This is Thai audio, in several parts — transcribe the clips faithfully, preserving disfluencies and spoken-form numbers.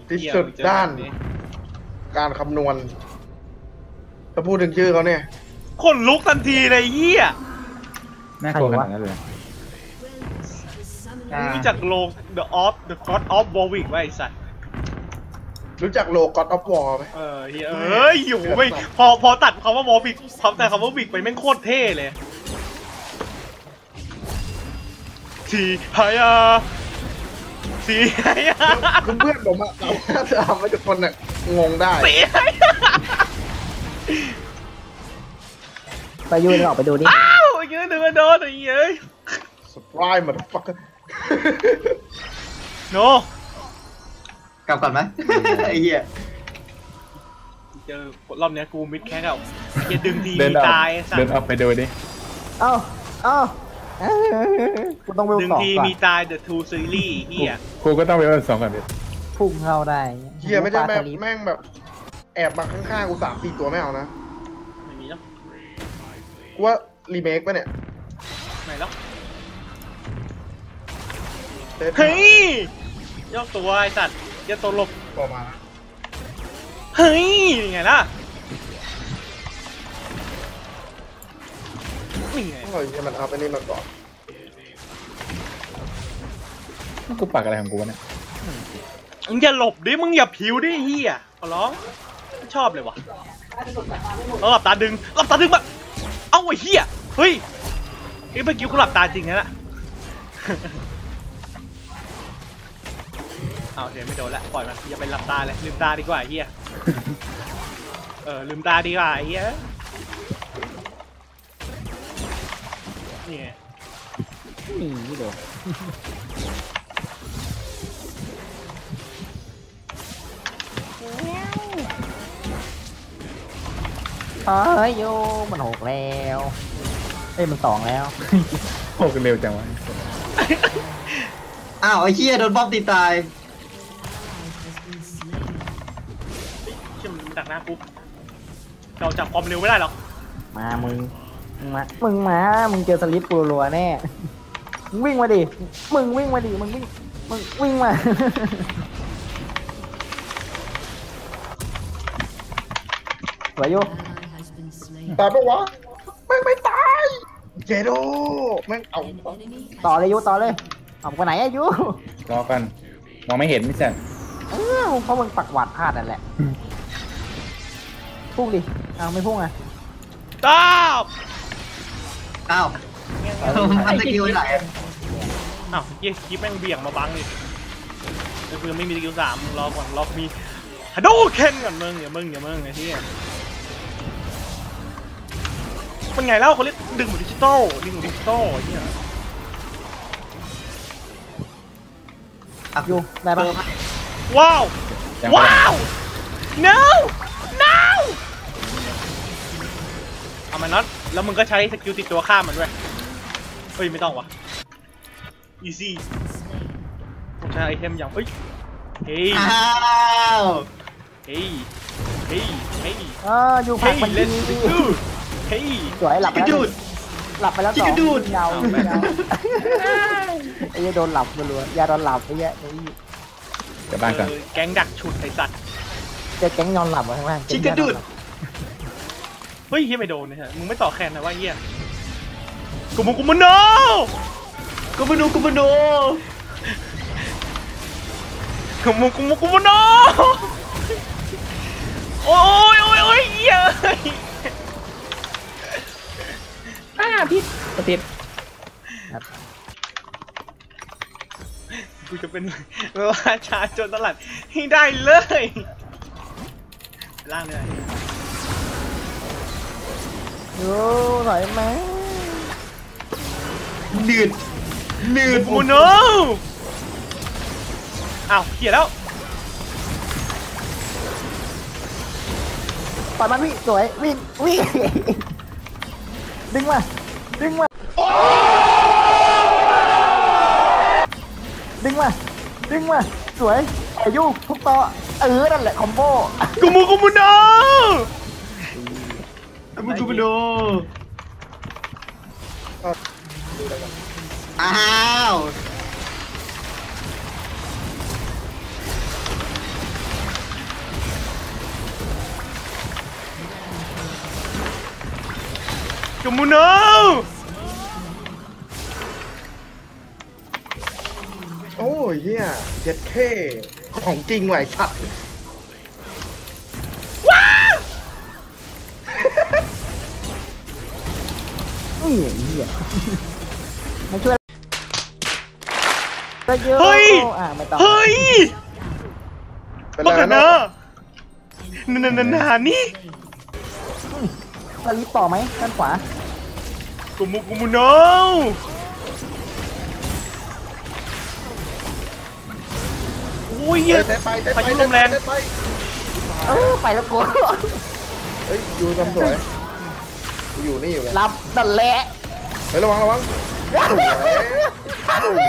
ที่สุดด้านการคำนวณถ้าพูดถึงชื่อเขาเนี่ยคนลุกทันทีเลยเฮียน่ากลัวขนาดนั้นเลยรู้จักโล The of The God of Warwick ไว้ไอ้สัตว์รู้จักโล God of War ไหมเออเฮ้ยอยู่ไม่พอพอตัดคำว่า Warwick พอแต่คำว่า Wick ไปแม่งโคตรเท่เลยสีหายาสีหายาเพื่อนผมอะเราจะทำให้ทุกคนเนี่ยงงได้สีหายาไปยูนออกไปดูดิอ้าวไอ้เงี้ยดึงมาโดนไอ้เงี้ยสปายมันฟักโนกลับก่อนไหมไอ้เหี้ยเจอรอบนี้กูมิดแค่เอาอย่าดึงทีตายเดินออกไปดูดิเอ้าเอ้ากูต้องไปดึงทีมีตาย The Two Series เฮียกูก็ต้องไปวันสองก่อนดิพุ่งเข้าได้เฮียไม่ใช่แม่งแม่งแบบแอบมาข้างๆกูสามสี่ตัวไม่เอานะไม่มีแล้วกูว่ารีเมคป่ะเนี่ยไม่แล้วเฮ้ยย่อตัวไอ้สัตว์ย่อตัวหลบออกมาเฮ้ยไงล่ะนี่ไงโอ้ยมันเอาไปนี่มาก่อนกูปักอะไรของกูเนี่ยมึงอย่าหลบดิมึงอย่าผิวดิเฮียขอร้องไม่ชอบเลยวะเราหลับตาดึงหลับตาดึงแบบเอ้าไอ้เฮียเฮ้ยไอ้เมื่อกี้กูหลับตาจริงนะล่ะเอาเดี๋ยวไม่โดนละปล่อยมันอย่าไปหลับตาเลยลืมตาดีกว่าเฮียเออลืมตาดีกว่าเฮียนี่นี่โดนเฮ้ยโยมันหกแล้วเอ้ยมันสองแล้วหกเร็วจังวะอ้าวไอ้เหี้ยโดนบ๊อบตีตายเชื่อมันดักหน้ากูเราจับความเร็วไม่ได้หรอกมามึงมามึงมามึงเจอสลิปกูรัวแน่วิ่งมาดิมึงวิ่งมาดิมึงวิ่งมึงวิ่งมาสวยโยตายปะวะแม่งไม่ตายเจโดแม่งเอาต่อเลยยูต่อเลยเอาไปไหนอะยูรอกันมองไม่เห็นไม่ใช่เออเพราะมึงปักหวัดพลาดนั่นแหละพุ่งดิเอาไม่พุ่งอ่ะตอบอ้าวมันสกิลไหนอ้าวยี่คลิปแม่งเบี่ยงมาบังเลยก็คือไม่มีสกิลสามรอก่อนรอมีฮัลโหลเคนก่อนมึงอย่ามึงอย่ามึงไอ้ที่มันไงเล่าเขาเรียกดึงเหมือนดิจิตอลดึงเหมือนดิจิตอลเนี่ยอยู่ได้ปะว้าวว้าว no no เอามันน็อตแล้วมึงก็ใช้สกิลติดตัวฆ่ามันด้วยเฮ้ยไม่ต้องวะ easy ผมใช้ไอเทมอย่างเฮ้ยเฮ้ยเฮ้ยเฮ้ยเฮ้ยเอออยู่พักมันดีเฮ้ยสวยหลับแล้วหลับไปแล้วสองยาวยาวไอ้โดนหลับรัวยาโดนหลับไอ้เงี้ยจะบ้านกันแก๊งดักฉุดไอ้สัตว์จะแก๊งนอนหลับข้างล่างชิคกดูดเฮ้ยเฮียไม่โดนนะฮะมึงไม่ต่อแคนนะว่าเฮียกูมึงกูมันโนกูมันโนกูมันโนกูมึงกูมึงกูมันโนโอ้ยโอ้ยโอ้ยเฮียอ่าพิษพิษกูจะเป็นราชาโจรตลาดให้ได้เลยล่างเลยโอ้ไหลไหมหนืดหนืดโอ้โนอ้าวเขี่ยแล้วปล่อยมันพี่สวยวิ่งวิ่งดึงมาดึงมาดึงมาดึงมาสวยอายุทุกต่อเออนั่นแหละคอมโบกูมูกูมูโนกูมูกูมูโนอ้าวกูมูโนโอ้ยเฮียเจ็ดเคของจริงไหวสัตว์อุ้ยเหี้ยมาช่วยก็เยอะเฮ้ยอ่ะไม่ต้องเฮ้ยเป็นบักไรกันนะนะนานานานี่สลิปต่อไหมด้านขวากูมูกูมูโนโอ้ยเหี้ยเต้ไปเต้ไปพายุลมแรงเต้ไปเออไปแล้วกูเฮ้ยอยู่ทำสวยกูอยู่นี่อยู่เลยรับนั่นแหละเฮ้ยระวังระวังสวยสวย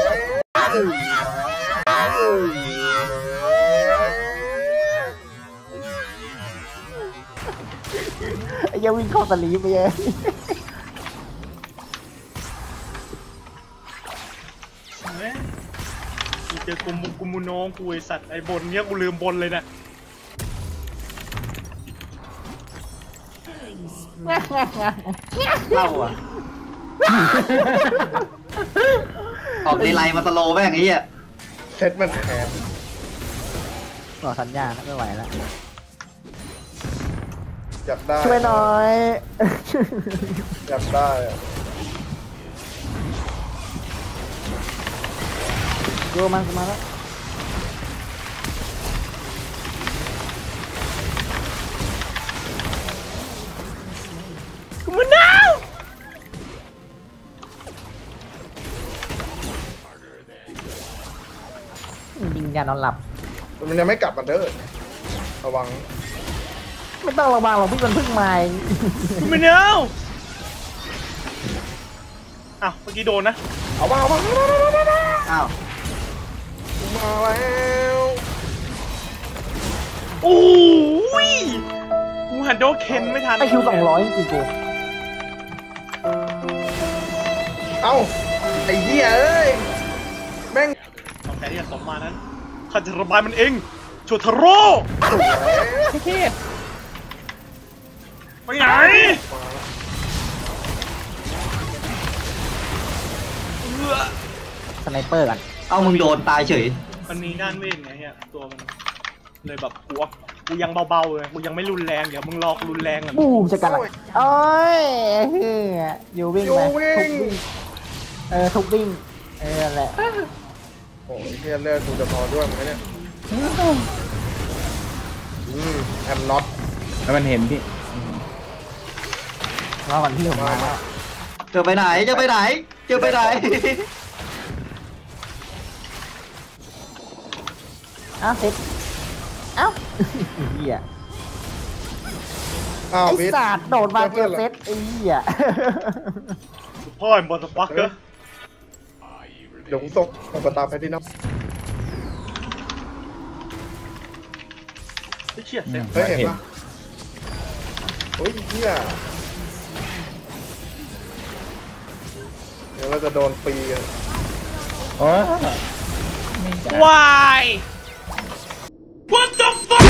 ไอ้เหี้ยังวิ่งเข้าสลีปไปเลยกูเจอกูมูกูมูโนกูไอสัตว์ไอบนเนี้ยกูลืมบนเลยเนี่ยเล่าอ่ะออกในไลน์มาสโลว์แม่งไอ้เหี้ยเซตมันแขนต่อสัญญาณไม่ไหวแล้วอยากได้ช่วยหน่อยอยากได้อะโยมันมาแล้วกูมูโนยิงยานอนหลับมันยังไม่กลับมาเด้อระวังไม่ต้องระวังหรอกพี่มันเพิ่งมาเองกูมูโนอ้าวเมื่อกี้โดนนะเอามาเอามาอ้าวมาแล้วโอ้ยกูหันโดนเคนไม่ทันไอคิวสองร้อยจริงๆกูเอ้าไอ้เหี้ยเอ้ยแม่งต้องแค่ที่จะสมมานั้นข้าจะระบายมันเองโชทาโร่สวยเทศไปไหนสไนเปอร์กันเอามึงโดนตายเฉยมันมีด้านเวทไงเฮียตัวมันเลยแบบกูว่ากูยังเบาๆเลยกูยังไม่รุนแรงเดี๋ยวมึงรอกูรุนแรงก่อนบูมจะกันละโอ้ยเฮ้ยอยู่วิ่งอยู่ไปวิ่ทุกงวิ่งเออทุกวิ่งเออนั่นแหละโอ้ยเหี้ยเลือดกูจะพอด้วยมั้ยเนี่ยอืมแอมน็อตแล้วมันเห็นพี่รอวันที่ผมมาแล้วจะไปไหนจะไปไหนจะไปไหนอ้าวเซ็ตอ้าวเหี้ยอ้าวไอ้พิษศาสตร์โดดมาเจอเซ็ตไอ้เหี้ยพ่อไอ้บอลสปักเกอร์เดี๋ยวกูส่งของประตาไปที่น้ไอ้เชี่ยเซ็ตำเฮ้ยเห็นปะโอ้ยเหี้ยเดี๋ยวเราจะโดนปีกันโอ้ไม่จ้ะวาย What the fuck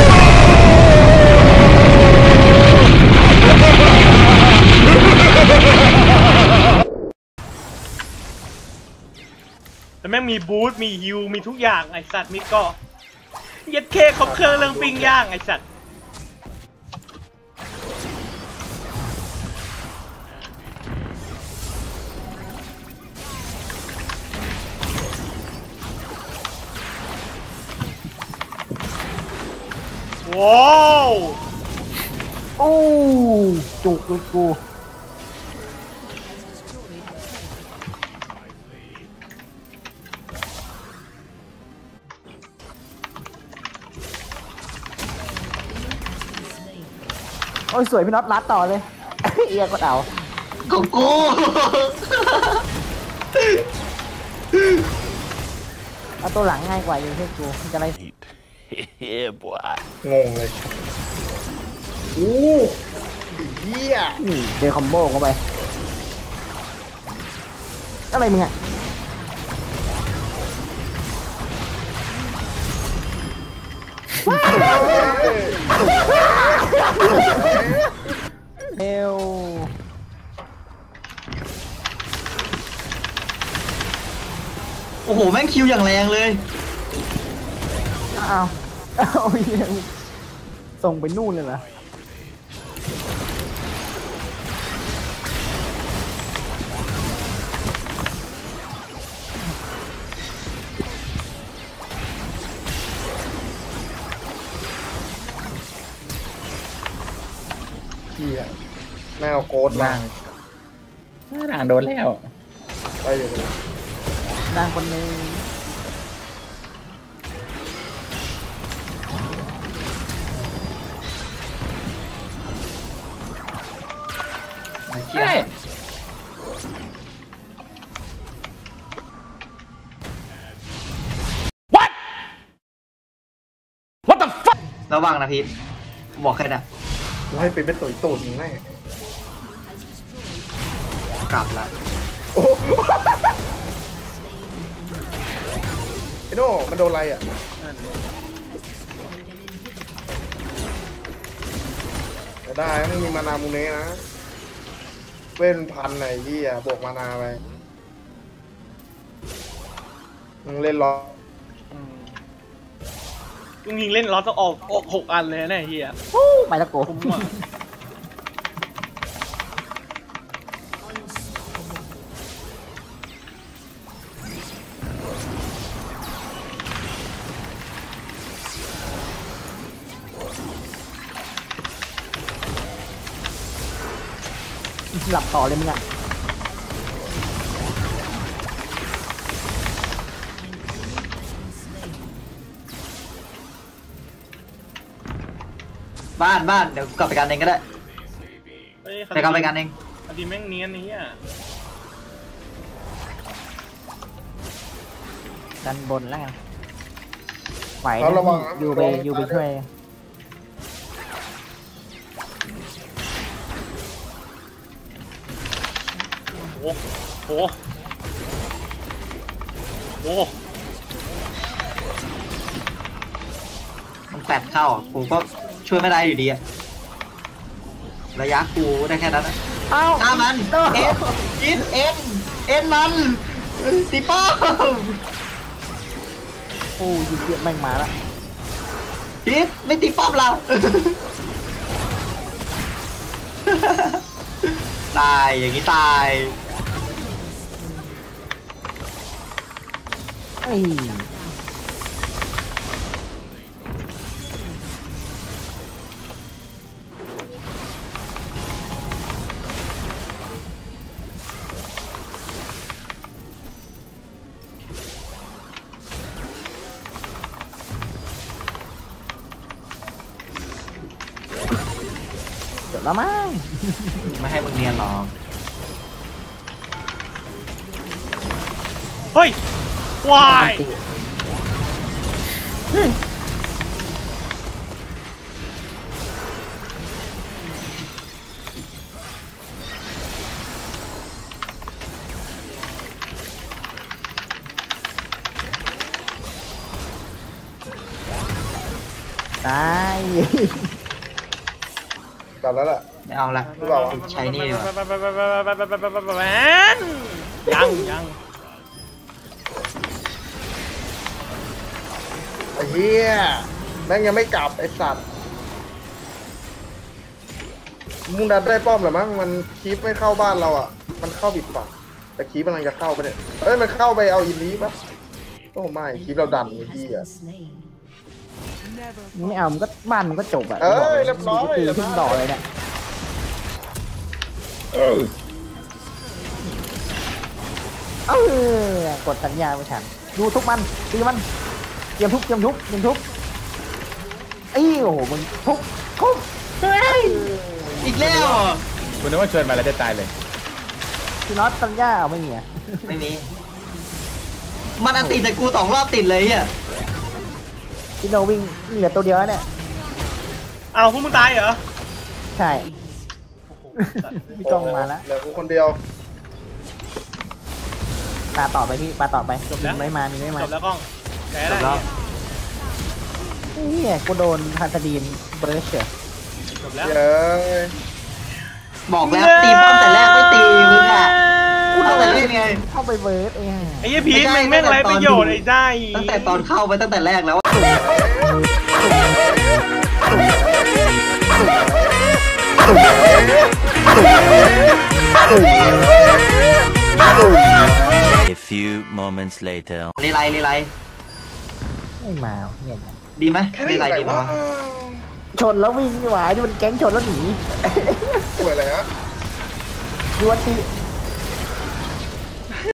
แต่แม่งมีบูทมีฮิวมีทุกอย่างไอสัตว์มีเกาะเย็ดเคเขาเครื่องเรื่องปิ้งย่างไอสัตว์ว้าวโอ้จุกจุกกู โอ้ยสวยพี่น็อตรัดต่อเลย เอียก็เอาของกูเอาตัวหลังง่ายกว่าอยู่เพื่อนกูจะอะไรงงเลยโอ้เหี้ยนี่เจอคอมโบเข้าไป อะไรมึงอ่ะ เอวอ้โหแม่งคิวอย่างแรงเลยอ้าวอ้าวเหี้ยส่งไปนู่นเลยเหรอเฮียแม่เอาโกดมาล่างล่างโดนแล้วไปอยู่เลยนางคนหนึงเชี่ยเฮ้ยระวังนะพีทบอกแค่นั้นกูให้เป็นเป็นตุ๋ยตูดมึงแน่กลับละโอ้ไอ้โน่มันโดนอะไรอ่ะแต่ได้ไม่มีมานามูเนะนะเว้นพันไหนที่อ่ะบวกมานาไปมึงเล่นล้อจริงๆเล่นล็อตต้องออกออกหกอันเลยนะเนี่ยเฮียฮู้ไปละโกคุ้มอ่ะหลับต่อเลยมึงอ่ะบ้านบ้านเดี๋ยวกลับไปกันเองก็ได้เฮ้ยไปกลับไปกันเองคดีแม่งเนียนนี้อ่ะดันบนแล้วกันไหวเขานะระวังนะอยู่ไปอยู่ไปช่วยโอ้โหโอ้มันแปดเข้ากูก็ช่วยไม่ได้อยู่ดีอะระยะกูได้แค่นั้นนะอ้าวฆ่ามันเอ็นกินเอ็นเอ็นมันตีป้อมโอ้ยเยอะแม่งมาละพีทไม่ตีป้อมเรา ตายอย่างนี้ตายไอ้ย เดี๋ยวละมั้งไม่ให้มึงเนียนหรอกเฮ้ย วายตายกลับแล้วล่ะไม่เอาละหรือเปล่าวะใช้นี่ดีกว่ายังยังไอ้เหี้ยแม่งยังไม่กลับไอ้สัตว์มุงดันได้ป้อมเหรอมั้งมันคีปไม่เข้าบ้านเราอ่ะมันเข้าบิดฝั่งแต่คีปกำลังจะเข้าไปเนี่ยเอ้ยมันเข้าไปเอาอินลีปะโอ้ไม่คีปเราดันไอ้เหี้ยมึงไม่เอามันก็บ้านมันก็จบอ่ะเอ้ยเรียบร้อยตีขึ้นดอกเลยเนี่ยเออเออกดสัญญาณไม่ทันดูทุกมันตีมันเตรียมทุบเตรียมทุบเตรียมทุบไอ้โอ้โหมึงทุบทุบเฮ้ยอีกแล้วเหรอคุณนึกว่าชวนมาแล้วจะตายเลยพี่น็อตสัญญาเอาไม่มีอะไม่มี มันอันติดแต่กูสองรอบติดเลยอ่ะพี่โนวิ่งเหลือตัวเดียวแล้วเนี่ยเอาพวกมึงตายเหรอใช่พี่กล้องมาแล้วเหลือกูคนเดียวปาต่อไปพี่ปาต่อไปจบแล้วมีไม่มามีไม่มาจบแล้วกล้องแพ้จแล้วบแล้วนี่กูโดนฮันตาดีนเบรชเชอร์จบแล้วเย้ยบอกแล้วตีป้อมแต่แรกไม่ตีมึงอ่ะกูโดเข้าไปได้ไงเข้าไปเบิร์ดเองไอ้เหี้ยพีคแม่งแม่งไรประโยชน์ไอ้ได้ตั้งแต่ตอนเข้าไปตั้งแต่แรกแล้ว A few moments later. ลีไลลีไลไม่มาเนี่ยดีไหมแค่ลีนี้ไลไหนดีไหมวะชนแล้ววิ่งนี่หว่านี่มันแก๊งชนแล้วหนีสวยเลยฮะดูวันที